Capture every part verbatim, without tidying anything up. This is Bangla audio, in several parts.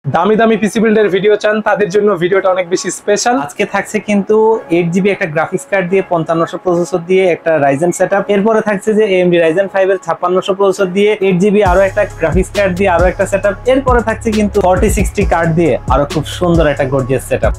দামি দামি পিসি বিল্ডের ভিডিও চান তাদের জন্য ভিডিওটা অনেক বেশি স্পেশাল। আজকে থাকছে কিন্তু এইট জিবি একটা গ্রাফিক্স কার্ড দিয়ে পঞ্চান্নশো প্রসেসর দিয়ে একটা রাইজেন সেটআপ। এরপরে থাকছে যে এএমডি রাইজেন ফাইভ এর ছাপ্পান্নশো প্রসেসর দিয়ে এইট জিবি আরো একটা গ্রাফিক্স কার্ড দিয়ে আরো একটা সেটআপ। এরপরে থাকছে কিন্তু ফর্টি সিক্সটি কার্ড দিয়ে আরো খুব সুন্দর একটা গর্জিয়াস সেটআপ।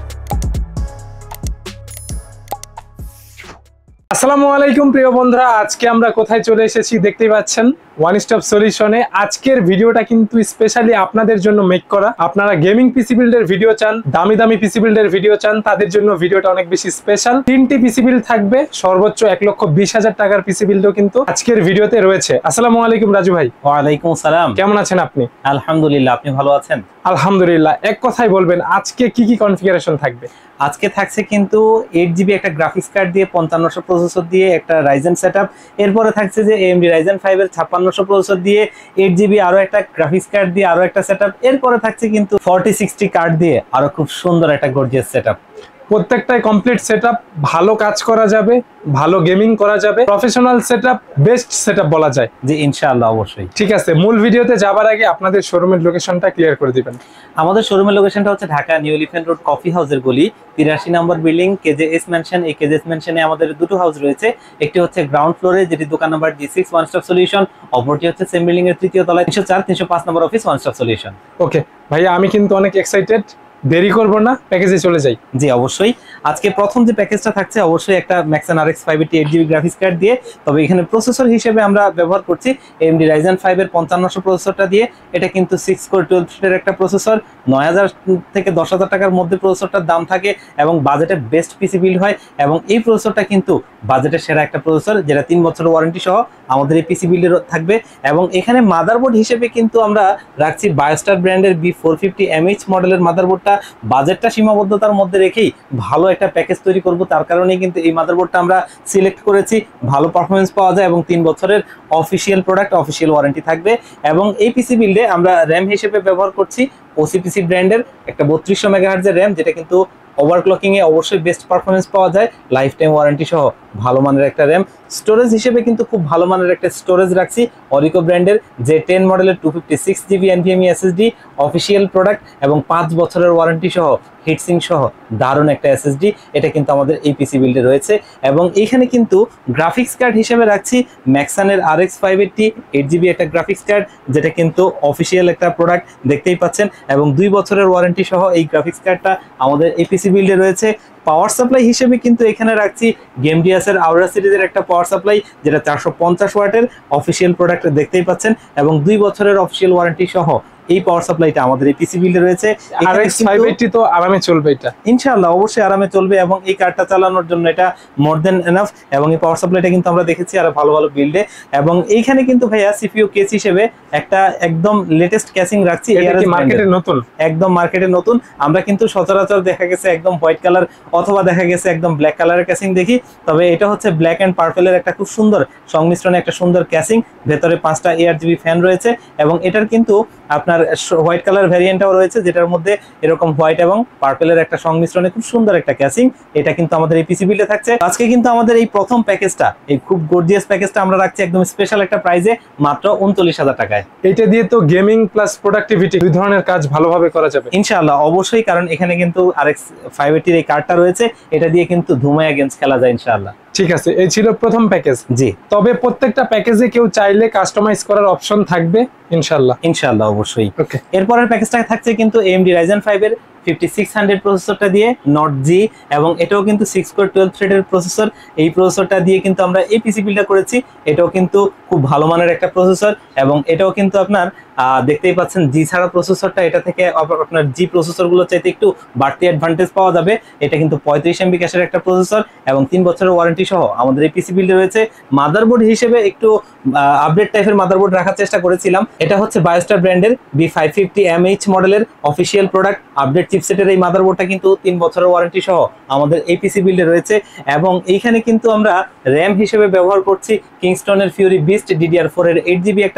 আসসালামু আলাইকুম প্রিয় বন্ধুরা, আজকে আমরা কোথায় চলে এসেছি দেখতেই পাচ্ছেন, ওয়ান স্টপ সলিউশনে। আজকের ভিডিওটা কিন্তু স্পেশালি আপনাদের জন্য মেক করা। আপনারা গেমিং পিসি বিল্ডের ভিডিও চান, দামি দামি পিসি বিল্ডের ভিডিও চান, তাদের জন্য ভিডিওটা অনেক বেশি স্পেশাল। তিনটি পিসি বিল্ড থাকবে, সর্বোচ্চ এক লক্ষ বিশ হাজার টাকার পিসি বিল্ডও কিন্তু আজকের ভিডিওতে রয়েছে। আসসালামু আলাইকুম রাজু ভাই। ওয়ালাইকুম আসসালাম। কেমন আছেন আপনি? আলহামদুলিল্লাহ, আপনি ভালো আছেন? আলহামদুলিল্লাহ। এক কথায় বলবেন আজকে কি কি কনফিগারেশন থাকবে? আজকে থাকছে কিন্তু এইট জিবি একটা গ্রাফিক্স কার্ড দিয়ে পঞ্চান্নশো প্রসেসর দিয়ে একটা রাইজেন সেটআপ। এরপরে থাকছে যে এএমডি রাইজেন ফাইভ এর ছাপ্পান্নশো প্রসেসর দিয়ে এইট জিবি আরো একটা গ্রাফিক্স কার্ড দিয়ে আরো একটা সেটআপ। এরপরে থাকছে কিন্তু ফর্টি সিক্সটি কার্ড দিয়ে আরো খুব সুন্দর একটা গর্জিয়াস সেটআপ। প্রত্যেকটাই কমপ্লিট সেটআপ, ভালো কাজ করা যাবে, ভালো গেমিং করা যাবে, প্রফেশনাল সেটআপ, বেস্ট সেটআপ বলা যায়। জি ইনশাআল্লাহ, অবশ্যই। ঠিক আছে, মূল ভিডিওতে যাবার আগে আপনাদের শোরুমের লোকেশনটা ক্লিয়ার করে দিবেন। আমাদের শোরুমের লোকেশনটা হচ্ছে Dhaka New Elephant Road coffee হাউসের গলি তিরাশি নম্বর বিল্ডিং, কেজেএস ম্যানশন। এই কেজেএস ম্যানশনে আমাদের দুটো হাউস রয়েছে। একটি হচ্ছে গ্রাউন্ড ফ্লোরে, যেটি দোকান number G six one stop solution. অপরটি হচ্ছে সেম বিল্ডিং এর তৃতীয় তলায় তিনশো চার তিনশো পাঁচ নম্বর office, one stop solution. Okay ভাইয়া, আমি কিন্তু অনেক এক্সাইটেড, দেরি করব না, প্যাকেজে চলে যাই। জি অবশ্যই। আজকে প্রথম যে প্যাকেজটা থাকছে অবশ্যই একটা Maxsun RX five eight GB graphics card দিয়ে। তবে এখানে প্রসেসর হিসেবে আমরা ব্যবহার করছি এএমডি রাইজেন ফাইভ এর পঞ্চান্নশো প্রসেসরটা দিয়ে। এটা কিন্তু সিক্স কোর টুয়েলভ থ্রেডের একটা প্রসেসর। নয় হাজার থেকে দশ হাজার টাকার মধ্যে প্রসেসরটার দাম থাকে এবং বাজেটে বেস্ট পিসি বিল্ড হয়। এবং এই প্রসেসরটা কিন্তু বাজেটের সেরা একটা প্রসেসর, যেটা তিন বছরের ওয়ারেন্টি সহ আমাদের এই পিসি বিল্ডের থাকবে। এবং এখানে মাদারবোর্ড হিসেবে কিন্তু আমরা রাখছি বায়োস্টার ব্র্যান্ডের বি ফোর ফিফটি এমএইচ মডেলের মাদারবোর্ডটা। বাজেটটা সীমাবদ্ধতার মধ্যে রেখেই ভালো একটা প্যাকেজ তৈরি করব, তার কারণেই কিন্তু এই মাদারবোর্ডটা আমরা সিলেক্ট করেছি। ভালো পারফরমেন্স পাওয়া যায় এবং তিন বছরের অফিসিয়াল প্রোডাক্ট, অফিসিয়াল ওয়ারেন্টি থাকবে। এবং এই পিসি বিল্ডে আমরা র্যাম হিসেবে ব্যবহার করছি ওসিপিসি ব্র্যান্ডের একটা বত্রিশশো মেগাহার্জের র্যাম, যেটা কিন্তু ওভারক্লকিং এ অবশ্যই বেস্ট পারফরমেন্স পাওয়া যায়, লাইফ টাইম ওয়ারেন্টি সহ ভালো মানের একটা র্যাম। স্টোরেজ হিসেবে কিন্তু খুব ভালো মানের একটা স্টোরেজ রাখছি অরিকো ব্র্যান্ডের জে টেন মডেলের two fifty six GB NVMe SSD, official product এবং পাঁচ বছরের ওয়ারেন্টি সহ হিটসিং সহ দারুণ একটা এসএসডি। এটা কিন্তু আমাদের এই পিসি বিল্ডে রয়েছে। এবং এইখানে কিন্তু গ্রাফিক্স কার্ড হিসেবে রাখছি ম্যাক্সানের RX five eighty eight GB একটা গ্রাফিক্স কার্ড, যেটা কিন্তু অফিসিয়াল একটা প্রোডাক্ট, দেখতেই পাচ্ছেন। এবং দুই বছরের ওয়ারেন্টি সহ এই গ্রাফিক্স কার্ডটা আমাদের এই পিসি বিল্ডে রয়েছে। পাওয়ার সাপ্লাই হিসেবে কিন্তু এখানে রাখছি গেমডিয়াসের আউরা সিরিজের একটা পাওয়ার সাপ্লাই, যেটা চারশো পঞ্চাশ ওয়াটের অফিসিয়াল প্রোডাক্ট, দেখতেই পাচ্ছেন। এবং দুই বছরের অফিসিয়াল ওয়ারেন্টি সহ এই পাওয়ার সাপ্লাইটা আমাদের এই পিসি বিল্ডে রয়েছে। আরএক্স ফাইভ এইটটি তো আরামে চলবে, এটা ইনশাআল্লাহ অবশ্যই আরামে চলবে। এবং এই কার্ডটা চালানোর জন্য এটা মোর দেন এনাফ। এবং এই পাওয়ার সাপ্লাইটা কিন্তু আমরা দেখেছি আর ভালো ভালো বিল্ডে। এবং এইখানে কিন্তু ভাইয়া সিপিইউ কেস হিসেবে একটা একদম লেটেস্ট ক্যাসিং রাখছি। এটা কি মার্কেটে নতুন? একদম মার্কেটে নতুন। আমরা কিন্তু সচরাচর দেখা গেছে একদম হোয়াইট কালার অথবা দেখা গেছে একদম ব্ল্যাক কালারের ক্যাসিং দেখি। তবে এটা হচ্ছে ব্ল্যাক এন্ড পার্পেলের একটা খুব সুন্দর সংমিশ্রণে একটা সুন্দর ক্যাসিং। ভেতরে পাঁচটা এআর জিবি ফ্যান রয়েছে এবং এটার কিন্তু আপনার হোয়াইট কালার ভ্যারিয়েন্টটাও রয়েছে, যেটার মধ্যে এরকম হোয়াইট এবং পার্পেলের একটা সংমিশ্রণে খুব সুন্দর একটা ক্যাসিং। এটা কিন্তু আমাদের এই পিসি বিল্ডে থাকছে। আজকে কিন্তু আমাদের এই প্রথম প্যাকেজটা, এই খুব গর্জিয়াস প্যাকেজটা আমরা রাখছি একদম স্পেশাল একটা প্রাইজে, মাত্র উনচল্লিশ হাজার টাকায়। এটা দিয়ে তো গেমিং প্লাস প্রোডাক্টিভিটি দুই ধরনের কাজ ভালোভাবে করা যাবে ইনশাআল্লাহ অবশ্যই, কারণ এখানে কিন্তু আরএক্স ফাইভ এইটটির এই কার্ডটা রয়েছে। এটা দিয়ে কিন্তু ধুমায়া গেমস খেলা যায় ইনশাআল্লাহ। ঠিক আছে, এই ছিল প্রথম প্যাকেজ। জি, তবে প্রত্যেকটা প্যাকেজে কেউ চাইলে কাস্টমাইজ করার অপশন থাকবে ইনশাআল্লাহ। ইনশাআল্লাহ অবশ্যই। ওকে, এরপরের প্যাকেজটা থাকছে কিন্তু এএমডি রাইজেন ফাইভ এর ফিফটি সিক্স হান্ড্রেড প্রসেসরটা দিয়ে, নট জি। এবং এটাও কিন্তু সিক্স কোর টুয়েলভ থ্রেডের প্রসেসর। এই প্রসেসরটা দিয়ে কিন্তু আমরা এই পিসি বিল্ডটা করেছি। এটাও কিন্তু খুব ভালো মানের একটা প্রসেসর। এবং এটাও কিন্তু আপনার দেখতেই পাচ্ছেন জি ছাড়া প্রসেসরটা, এটা থেকে আপনার জি প্রসেসরগুলো চাইতে একটু বাড়তি অ্যাডভান্টেজ পাওয়া যাবে। এটা কিন্তু পঁয়ত্রিশ এমবি ক্যাশের একটা প্রসেসর এবং তিন বছরের ওয়ারেন্টি সহ আমাদের এই পিসি বিল্ডে রয়েছে। মাদারবোর্ড হিসেবে একটু আপডেট টাইপের মাদারবোর্ড রাখার চেষ্টা করেছিলাম। এটা হচ্ছে বায়োস্টার ব্র্যান্ডের বি ফাইভ ফিফটি এমএইচ মডেলের অফিসিয়াল প্রোডাক্ট। আপডেট চিপসেটের এই মাদারবোর্ডটা কিন্তু তিন বছরের ওয়ারেন্টি সহ আমাদের এই পিসি বিল্ডে রয়েছে। এবং এইখানে কিন্তু আমরা র্যাম হিসেবে ব্যবহার করছি কিংস্টনের ফিউরি বিস্ট ডিডিআর ফোর এর এইট জিবি একটা র্যাম,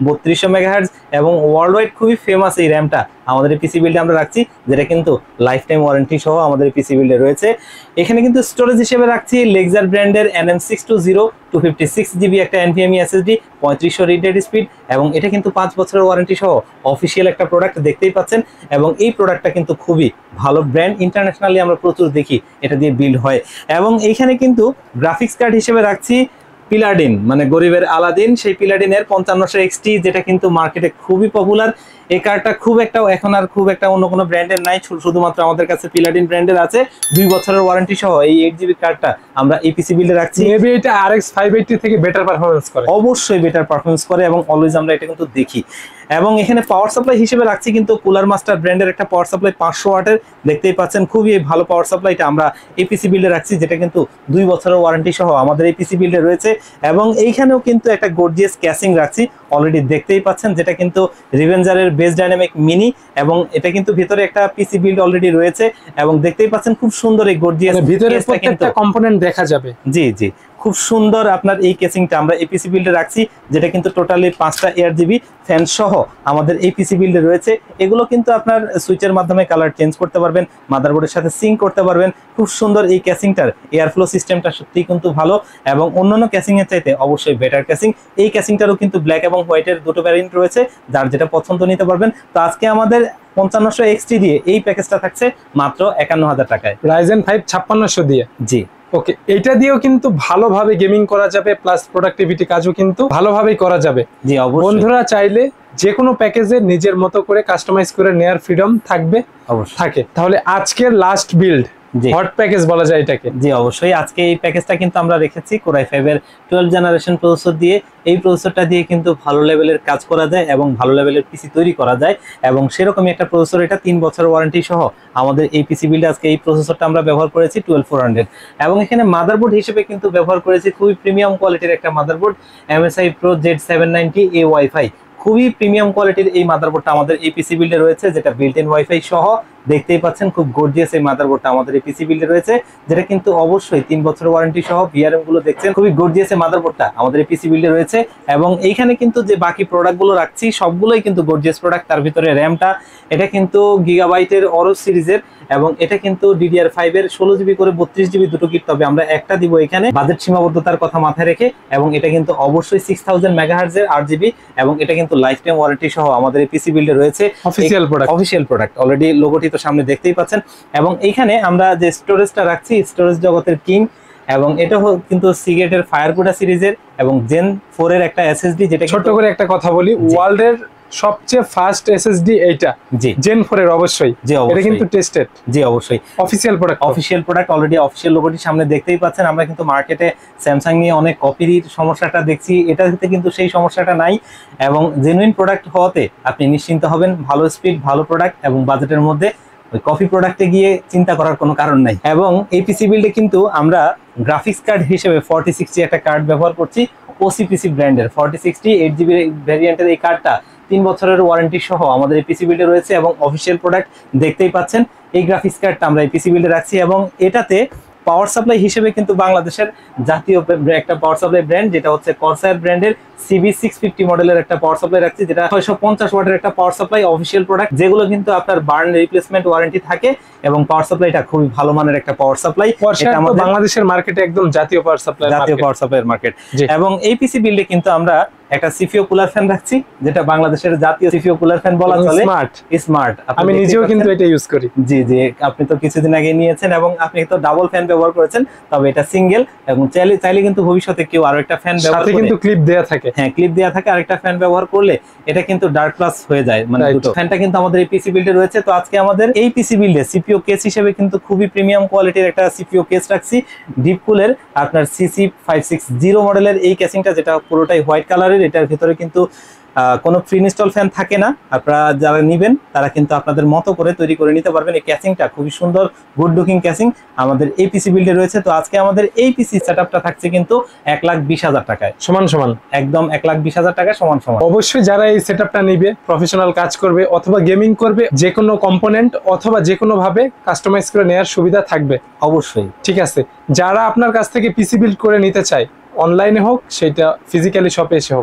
বত্রিশশো মেগাহার্জ এবং ওয়ার্ল্ড ওয়াইড খুবই ফেমাস এই র্যামটা আমাদের এই পিসি বিল্ডে আমরা রাখছি, যেটা কিন্তু লাইফ টাইম ওয়ারেন্টি সহ আমাদের এই পিসি বিল্ডে রয়েছে। এখানে কিন্তু স্টোরেজ হিসেবে রাখছি লেক্সার ব্র্যান্ডের N M six two zero two fifty six GB একটা এনভিএমই এসএসডি, পঁয়ত্রিশশো রিড রাইট স্পিড, এবং এটা কিন্তু পাঁচ বছরের ওয়ারেন্টি সহ অফিসিয়াল একটা প্রোডাক্ট দেখতেই পাচ্ছেন। এবং এই প্রোডাক্টটা কিন্তু খুবই ভালো ব্র্যান্ড, ইন্টারন্যাশনালি আমরা প্রচুর দেখি এটা দিয়ে বিল্ড হয়। এবং এইখানে কিন্তু গ্রাফিক্স কার্ড হিসেবে রাখছি পিলাডিন, মানে গরিবের আলাদিন, সেই পিলাডিনের পঞ্চান্নশো এক্সটি, যেটা কিন্তু মার্কেটে খুবই পপুলার। এই কার্ডটা খুব একটা এখন আর খুব একটা অন্য কোনো ব্র্যান্ডের নাই, শুধুমাত্র আমাদের কাছে পিলাডিন ব্র্যান্ডের আছে। দুই বছরের ওয়ারেন্টি সহ এই এইট জিবি কার্ডটা আমরা এই পিসি বিল্ডে রাখছি। মেবি এটা আর এক্স ফাইভ এইটি থেকে বেটার পারফরম্যান্স করে, অবশ্যই বেটার পারফরম্যান্স করে এবং অলওয়েজ আমরা এটা কিন্তু দেখি। এবং এখানে পাওয়ার সাপ্লাই হিসেবে রাখছি কিন্তু কুলার মাস্টার ব্র্যান্ডের একটা পাওয়ার সাপ্লাই পাঁচশো ওয়াটের, দেখতেই পাচ্ছেন খুবই ভালো পাওয়ার সাপ্লাইটা আমরা এই পিসি বিল্ডে রাখছি, যেটা কিন্তু দুই বছরের ওয়ারেন্টি সহ আমাদের এই পিসি বিল্ডে রয়েছে। এবং এইখানেও কিন্তু একটা গর্জিয়াস ক্যাসিং রাখছি, অলরেডি দেখতেই পাচ্ছেন, যেটা কিন্তু রিভেঞ্জারের বেস ডাইনামিক মিনি, এবং এটা কিন্তু ভিতরে একটা পিসি বিল্ড অলরেডি রয়েছে এবং দেখতেই পাচ্ছেন খুব সুন্দর এই গর্জিয়াস ভিতরে প্রত্যেকটা কম্পোনেন্ট দেখা যাবে। জি জি খুব সুন্দর আপনার এই কেসিংটা আমরা এই পিসি বিল্ডে রাখছি, যেটা কিন্তু টোটালি পাঁচটা এয়ার জিবি ফ্যান সহ আমাদের এই পিসি বিল্ডে রয়েছে। এগুলো কিন্তু আপনার সুইচের মাধ্যমে কালার চেঞ্জ করতে পারবেন, মাদারবোর্ডের সাথে সিঙ্ক করতে পারবেন। খুব সুন্দর এই ক্যাসিংটার এয়ার ফ্লো সিস্টেমটা সত্যিই কিন্তু ভালো এবং অন্যান্য ক্যাসিং এর চাইতে অবশ্যই বেটার ক্যাসিং। এই ক্যাসিংটারও কিন্তু ব্ল্যাক এবং হোয়াইটের দুটো ভ্যারিয়েন্ট রয়েছে, যার যেটা পছন্দ নিতে পারবেন। তো আজকে আমাদের পঞ্চান্নশো এক্সটি দিয়ে এই প্যাকেজটা থাকছে মাত্র একান্ন হাজার টাকায়, রাইজেন ফাইভ ছাপ্পান্নশো দিয়ে। জি ওকে, এটা দিয়েও কিন্তু ভালোভাবে গেমিং করা যাবে, প্লাস প্রোডাক্টিভিটি কাজও কিন্তু ভালোভাবেই করা যাবে। জি অবশ্যই, বন্ধুরা চাইলে যে কোনো প্যাকেজে নিজের মতো করে কাস্টমাইজ করে নেয়ার ফ্রিডম থাকবে, অবশ্যই থাকে। তাহলে আজকের লাস্ট বিল্ড হট প্যাকেজ বলা যায় এটাকে। জি অবশ্যই, আজকে এই প্যাকেজটা কিন্তু আমরা রেখেছি কোরাই ফাইভ এর টুয়েলভ জেনারেশন প্রসেসর দিয়ে। এই প্রসেসরটা দিয়ে কিন্তু ভালো লেভেলের কাজ করা যায় এবং ভালো লেভেলের পিসি তৈরি করা যায়, এবং সেরকমই একটা প্রসেসর এটা, তিন বছর ওয়ারেন্টি সহ আমাদের এই পিসি বিল্ডে আজকে এই প্রসেসরটা আমরা ব্যবহার করেছি টুয়েলভ ফোর হান্ড্রেড। এবং এখানে মাদারবোর্ড হিসেবে কিন্তু ব্যবহার করেছি খুবই প্রিমিয়াম কোয়ালিটির একটা motherboard, MSI Pro Z seven ninety A WiFi. খুবই প্রিমিয়াম কোয়ালিটির এই মাদারবোর্ডটা আমাদের এই পিসি বিল্ডে রয়েছে, যেটা বিল্ট ইন ওয়াইফাই সহ। দেখতেই পাচ্ছেন খুব গর্জিয়াস এই মাদারবোর্ডটা আমাদের এই পিসি বিল্ডে রয়েছে, যেটা কিন্তু অবশ্যই তিন বছর ওয়ারেন্টি সহ। ভিআরএম গুলো দেখছেন, খুবই গর্জিয়াস এই মাদারবোর্ডটা আমাদের এই পিসি বিল্ডে রয়েছে। এবং এইখানে কিন্তু যে বাকি প্রোডাক্ট গুলো রাখছি সবগুলোই কিন্তু গর্জিয়াস প্রোডাক্ট। তার ভিতরে র্যামটা এটা কিন্তু গিগাবাইটের অরো সিরিজের, এবং এটা কিন্তু ডিডিআর ফাইভ এর ষোলো জিবি করে বত্রিশ জিবি দুটো কিট, তবে আমরা একটা দিব এখানে বাজেট সীমাবদ্ধতার কথা মাথায় রেখে। এবং এটা কিন্তু অবশ্যই সিক্স থাউজেন্ড মেগাহার্জ এর আট জিবি, এবং এটা কিন্তু লাইফ টাইম ওয়ারেন্টি সহ আমাদের এই পিসি বিল্ডে রয়েছে। Official product, official product already লোগোটি তো সামনে দেখতেই পাচ্ছেন। এবং এইখানে আমরা যে স্টোরেজটা রাখছি, স্টোরেজ জগতের কিং, এবং এটা কিন্তু সিগেটের ফায়ারকুডা সিরিজের এবং জেন ফোর এর একটা এসএসডি, যেটা ছোট করে একটা কথা বলি, ওয়ার্ল্ডের সবচেয়ে ফাস্ট এসএসডি এইটা, জি জেন ফোর এর। অবশ্যই জি অবশ্যই, এটা কিন্তু টেস্টেড। জি অবশ্যই official product, official product already official লোগোটি সামনে দেখতেই পাচ্ছেন। আমরা কিন্তু মার্কেটে স্যামসাং নিয়ে অনেক কপির সমস্যাটা দেখছি, এটাতে কিন্তু সেই সমস্যাটা নাই। এবং জেনুইন প্রোডাক্ট হওয়াতে আপনি নিশ্চিন্ত হবেন, ভালো স্পিড, ভালো প্রোডাক্ট এবং বাজেটের মধ্যে। ওই কফি প্রোডাক্টে গিয়ে চিন্তা করার কোনো কারণ নাই। এবং এই পিসি বিল্ডে কিন্তু আমরা গ্রাফিক্স কার্ড হিসেবে ফর্টি সিক্সটি একটা কার্ড ব্যবহার করছি, ওসিপিসি ব্র্যান্ডের ফর্টি সিক্সটি এইট জিবি ভ্যারিয়েন্টের এই কার্ডটা তিন বছরের ওয়ারেন্টি সহ আমাদের এই পিসি বিল্ডে রয়েছে এবং অফিসিয়াল প্রোডাক্ট দেখতেই পাচ্ছেন। এই গ্রাফিক্স কার্ডটা আমরা এই পিসি বিল্ডে রাখছি, এবং এটাতে পাওয়ার সাপ্লাই হিসেবে কিন্তু বাংলাদেশের জাতীয় একটা পাওয়ার সাপ্লাই ব্র্যান্ড, যেটা হচ্ছে কর্সায়ার ব্র্যান্ডের সিবি সিক্স ফিফটি মডেলের একটা পাওয়ার সাপ্লাই রাখছি, যেটা ছয়শো পঞ্চাশ ওয়াটের একটা পাওয়ার সাপ্লাই, অফিসিয়াল প্রোডাক্ট, যেগুলো কিন্তু আপনার বার্ন রিপ্লেসমেন্ট ওয়ারেন্টি থাকে। এবং পাওয়ার সাপ্লাইটা খুবই ভালো মানের একটা পাওয়ার সাপ্লাই, এটা আমাদের বাংলাদেশের মার্কেটে একদম জাতীয় পাওয়ার সাপ্লাই, জাতীয় পাওয়ার সাপ্লাইয়ের মার্কেট। এবং এই পিসি বিল্ডে কিন্তু আমরা একটা সিপিইউ কুলার ফ্যান রাখছি, যেটা বাংলাদেশের জাতীয় সিপিইউ কুলার ফ্যান বলা চলে, স্মার্ট স্মার্ট। আমি নিজেও কিন্তু এটা ইউজ করি। জি জি আপনি তো কিছুদিন আগে নিয়েছেন এবং আপনি তো ডাবল ফ্যান ব্যবহার করেছেন, তবে এটা সিঙ্গেল, এবং চাইলে চাইলে কিন্তু ভবিষ্যতে কেউ আরো একটা ফ্যান ব্যবহার করে, কিন্তু ক্লিপ দেয়া থাকে, হ্যাঁ ক্লিপ দেয়া থাকে, আরেকটা ফ্যান ব্যবহার করলে এটা কিন্তু ডার্ক প্লাস হয়ে যায়, মানে দুটো ফ্যানটা কিন্তু আমাদের এই পিসি বিল্ডে রয়েছে। তো আজকে আমাদের এই পিসি বিল্ডে সিপিইউ কেস হিসেবে কিন্তু খুবই প্রিমিয়াম কোয়ালিটির একটা সিপিইউ কেস রাখছি, ডিপকুলের আপনার সিসি ফাইভ সিক্স জিরো মডেলের এই কেসিংটা, যেটা পুরোটাই হোয়াইট কালারের। এটার ভিতরে কিন্তু কোনো প্রি ইনস্টল ফ্যান থাকে না, আপনারা যারা নেবেন তারা কিন্তু আপনাদের মতো করে তৈরি করে নিতে পারবেন। এই ক্যাসিংটা খুবই সুন্দর, গুড লুকিং ক্যাসিং আমাদের এই পিসি বিল্ডে রয়েছে। তো আজকে আমাদের এই পিসি সেটআপটা থাকছে কিন্তু এক লাখ বিশ হাজার টাকায়, সমান সমান, একদম এক লাখ বিশ হাজার টাকা সমান সমান। অবশ্যই যারা এই সেটআপটা নিবে, প্রফেশনাল কাজ করবে অথবা গেমিং করবে, যে কোনো কম্পোনেন্ট অথবা যে কোনো ভাবে কাস্টমাইজ করে নেওয়ার সুবিধা থাকবে অবশ্যই। ঠিক আছে, যারা আপনার কাছ থেকে পিসি বিল্ড করে নিতে চায়, অনলাইনে হোক সেটা ফিজিক্যালি শপে এসে হোক,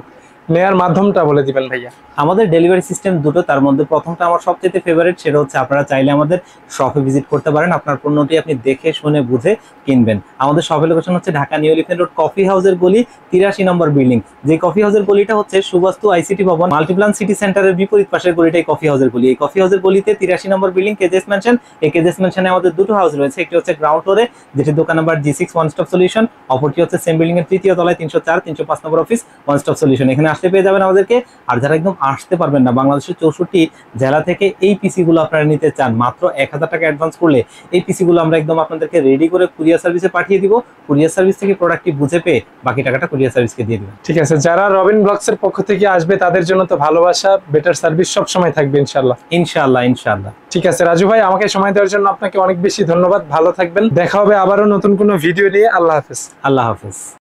নেয়ার মাধ্যমটা বলে দিবেন ভাইয়া। আমাদের ডেলিভারি সিস্টেম দুটো, তার মধ্যে প্রথমটা আমার সবচেয়ে ফেভারিট, সেটা হচ্ছে আপনারা চাইলে আমাদের শপে ভিজিট করতে পারেন, আপনার পণ্যটি আপনি দেখে শুনে বুঝে কিনবেন। আমাদের শপের লোকেশন হচ্ছে Dhaka New Elephant Road, coffee হাউসের গলি, তিরাশি নম্বর বিল্ডিং। যে কফি হাউসের গলিটা হচ্ছে সুবাস্তু আইসিটি ভবন মাল্টিপ্লান সিটি সেন্টারের বিপরীত পাশের গলিটাই কফি হাউসের গলি। এই কফি হাউসের গলিতে তিরাশি নম্বর বিল্ডিং কেজেস ম্যানশন। এই কেজেস ম্যানশনে আমাদের দুটো হাউস রয়েছে, একটি হচ্ছে গ্রাউন্ড ফ্লোরে যেটি দোকান number G six one stop solution, অপরটি হচ্ছে সেম বিল্ডিং এর তৃতীয় তলায় তিনশো চার তিনশো পাঁচ নম্বর অফিস ওয়ান স্টপ সলিউশন। এখানে আসতে পেয়ে যাবেন আমাদেরকে। আর যারা একদম আসতে পারবেন না, বাংলাদেশের চৌষট্টি জেলা থেকে এই পিসি গুলো আপনারা নিতে চান, মাত্র এক হাজার টাকা অ্যাডভান্স করলে এই পিসি গুলো আমরা একদম আপনাদেরকে রেডি করে কুরিয়ার সার্ভিসে পাঠিয়ে দিব। কুরিয়ার সার্ভিস থেকে প্রোডাক্টটি বুঝে পেয়ে বাকি টাকাটা কুরিয়ার সার্ভিসকে দিয়ে দিবেন। ঠিক আছে, যারা রবিন ব্লগস এর পক্ষ থেকে আসবে তাদের জন্য তো ভালোবাসা, বেটার সার্ভিস সব সময় থাকবে ইনশাআল্লাহ। ইনশাআল্লাহ ইনশাআল্লাহ। ঠিক আছে রাজু ভাই, আমাকে সময় দেওয়ার জন্য আপনাকে অনেক বেশি ধন্যবাদ। ভালো থাকবেন, দেখা হবে আবারও নতুন কোনো ভিডিও নিয়ে। আল্লাহ হাফেজ। আল্লাহ হাফেজ।